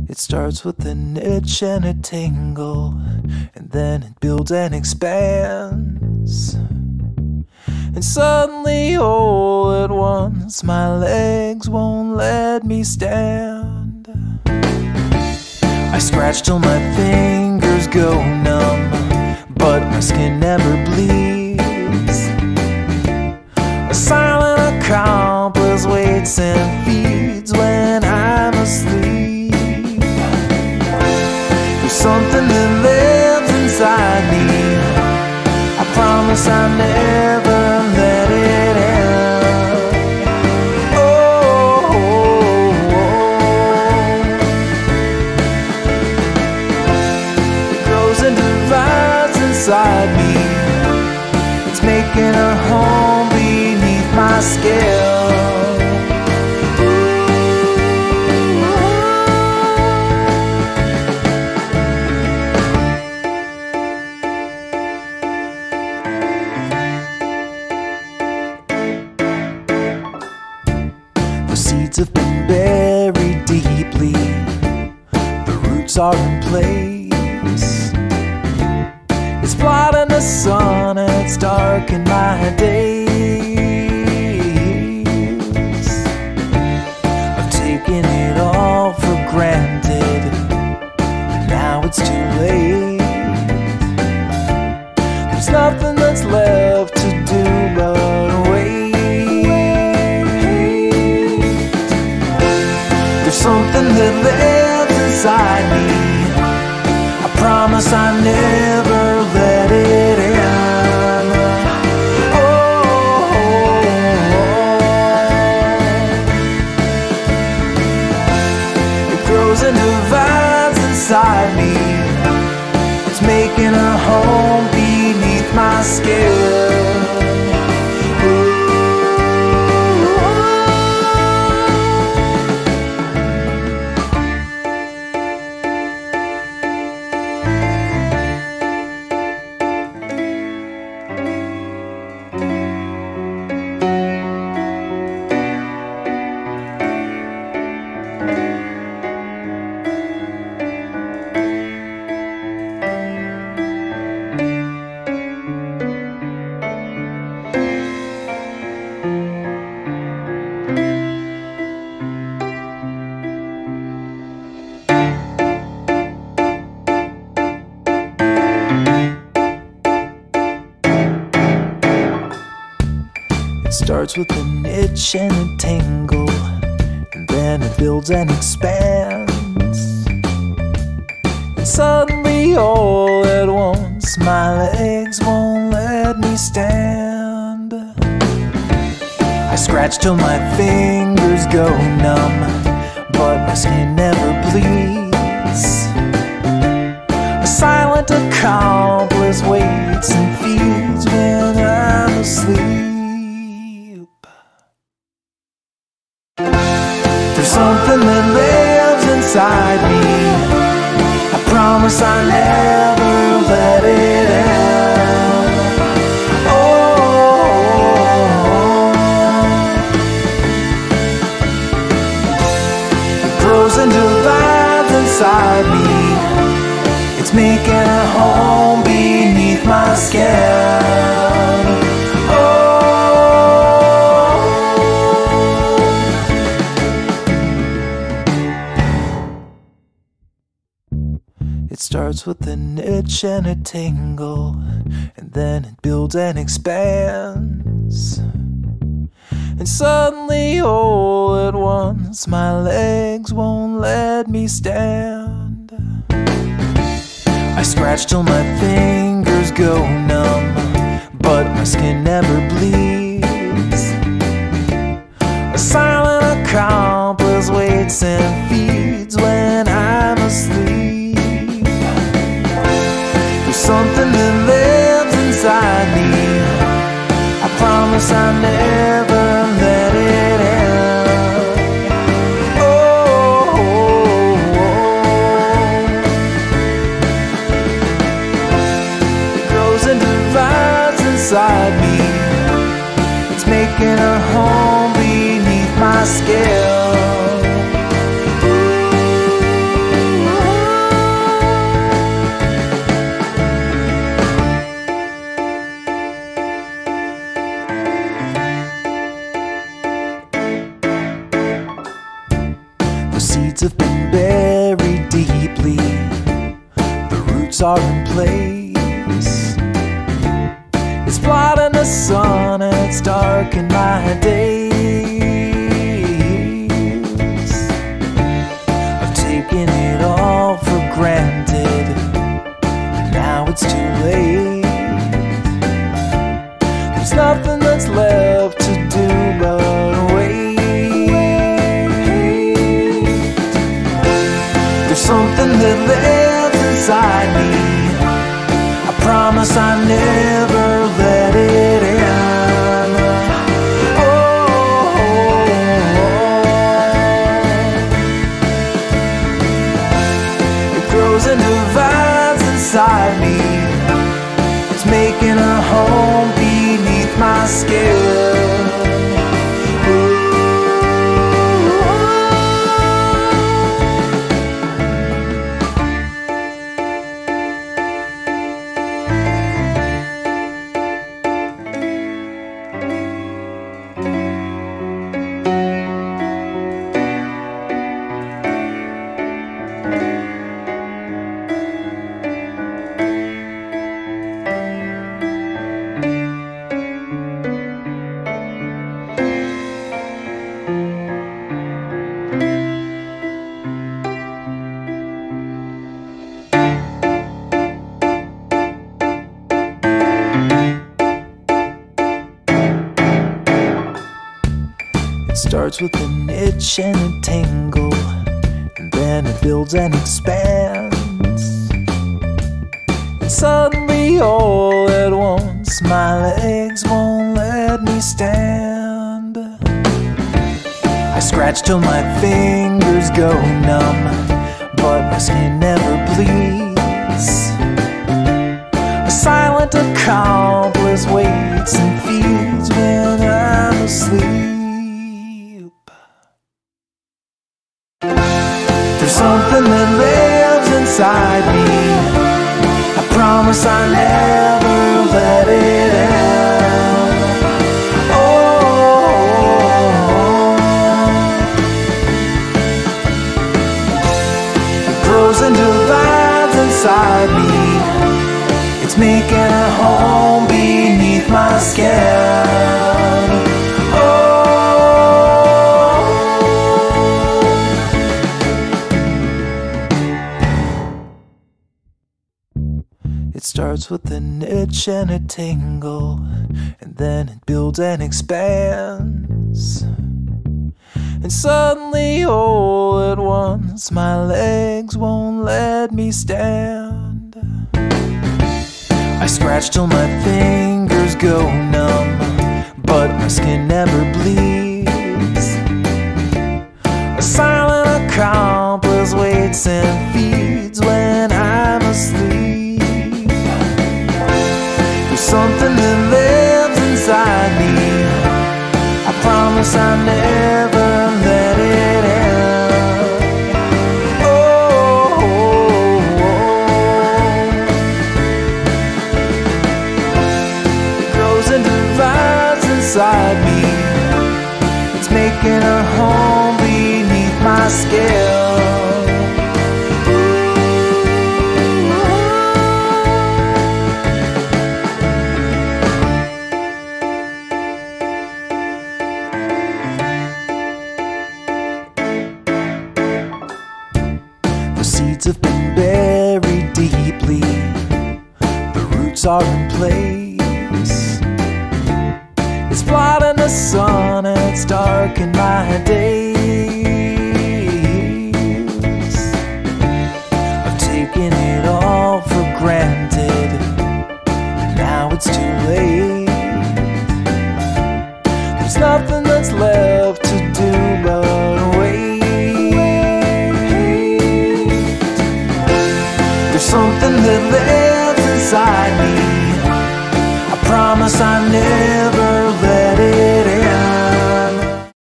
It starts with an itch and a tingle, and then it builds and expands. And suddenly, all at once, my legs won't let me stand. I scratch till my fingers go numb, but my skin never bleeds. A silent accomplice waits and feeds when I'm asleep. There's something that lives inside me. I promise I'll never let it end. Oh, it grows and divides inside me. It's making a home beneath my skin. Seeds have been buried deeply, the roots are in place. It's blotting the sun and it's dark in my days. I've taken it all for granted, but now it's too late. There's nothing that's left to do but wait. There's something that lives inside me. I promise I never let it end. Oh, it grows and divides inside me. It's making a home beneath my skin. It starts with an itch and a tingle, and then it builds and expands. And suddenly, all at once, my legs won't let me stand. I scratch till my fingers go numb, but my skin never bleeds. A silent accomplice waits and feeds when I'm asleep. There's something that lives inside me. I promise I never let it end. Oh, it grows and divides inside me. It's making a home beneath my skin. It starts with an itch and a tingle, and then it builds and expands. And suddenly, all at once, my legs won't let me stand. I scratch till my fingers go numb, but my skin never bleeds. A silent accomplice waits and feeds when I'm asleep. Something that lives inside me. I promise I'll never let it end. Oh, it grows and divides inside me. The seeds have been buried deeply, the roots are in place. It's blotting the sun and it's darkened my days. I've taken it all for granted, and now it's too late. There's nothing that's left to do but wait. There's something that lives inside me. I promise I never let it end. It grows into vines inside me. It's making a home beneath my skin. It starts with an itch and a tingle, and then it builds and expands. And suddenly all at once my legs won't let me stand. I scratch till my fingers go numb, but my skin never bleeds. A silent accomplice waits and feeds when I'm asleep. There's something that lives inside me. I promise I never let it end. It grows into vines inside me. It's making a home beneath my skin. It starts with an itch and a tingle, and then it builds and expands. And suddenly, all at once, my legs won't let me stand. I scratch till my fingers go numb, but my skin never bleeds. A silent accomplice waits and feeds when I'm asleep. Something that lives inside me. I promise I never let it end. It grows into vines inside me. It's making a home beneath my skin. The seeds have been buried deeply, the roots are in place. It's blotting the sun and it's darkened my day.